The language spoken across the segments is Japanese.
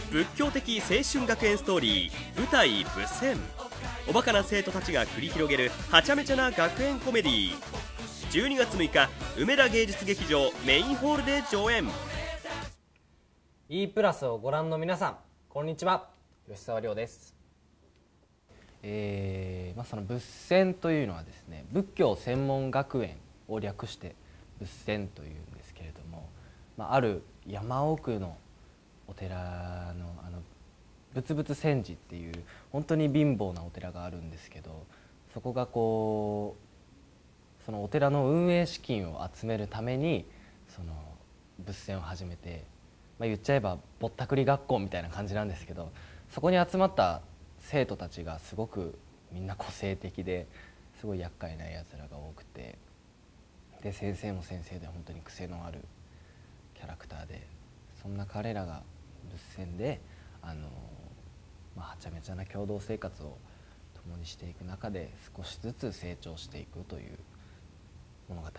仏教的青春学園ストーリー舞台「仏戦」。おバカな生徒たちが繰り広げるはちゃめちゃな学園コメディー。12月6日梅田芸術劇場メインホールで上演。 E プラスをご覧の皆さん、こんにちは、吉沢亮です。その仏戦というのはですね、仏教専門学園を略して仏戦というんですけれども、ある山奥のお寺の仏々禅寺っていう本当に貧乏なお寺があるんですけど、そこがそのお寺の運営資金を集めるためにその仏戦を始めて、言っちゃえばぼったくり学校みたいな感じなんですけど、そこに集まった生徒たちがすごくみんな個性的ですごい厄介なやつらが多くて、で先生も先生で本当に癖のあるキャラクターで、そんな彼らが仏戦ではちゃめちゃな共同生活を共にしていく中で少しずつ成長していくという物語です。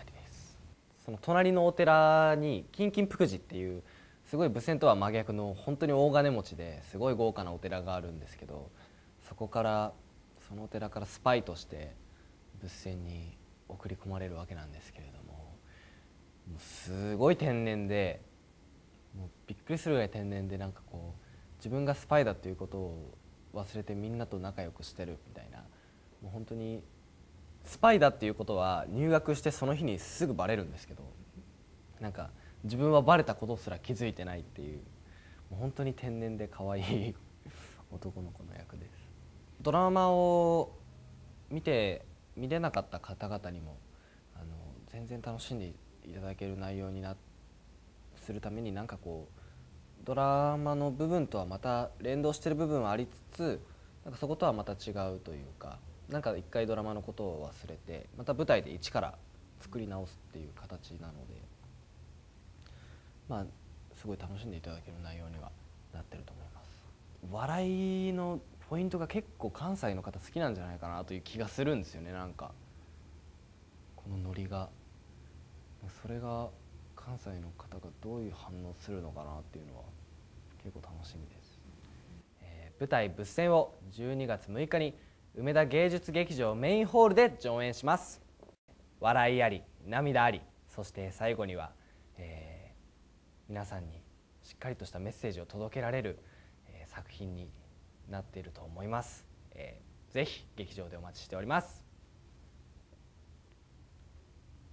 その隣のお寺に金金福寺っていうすごい仏戦とは真逆の本当に大金持ちですごい豪華なお寺があるんですけど、そのお寺からスパイとして仏戦に送り込まれるわけなんですけれども、もうすごい天然で、もうびっくりするぐらい天然で、自分がスパイだということを忘れてみんなと仲良くしてるみたいな、もう本当にスパイだっていうことは入学してその日にすぐバレるんですけど、自分はバレたことすら気づいてないっていう、もう本当に天然で可愛い男の子の役です。ドラマを見れなかった方々にも全然楽しんでいただける内容にするためにドラマの部分とはまた連動してる部分はありつつ、そことはまた違うというか、一回ドラマのことを忘れてまた舞台で一から作り直すっていう形なのですごい楽しんでいただける内容にはなってると思います。笑いのポイントが結構関西の方好きなんじゃないかなという気がするんですよね。このノリが、それが関西の方がどういう反応するのかなっていうのは結構楽しみです。舞台仏戦を12月6日に梅田芸術劇場メインホールで上演します。笑いあり涙あり、そして最後には、皆さんにしっかりとしたメッセージを届けられる、作品になっていると思います。ぜひ劇場でお待ちしております。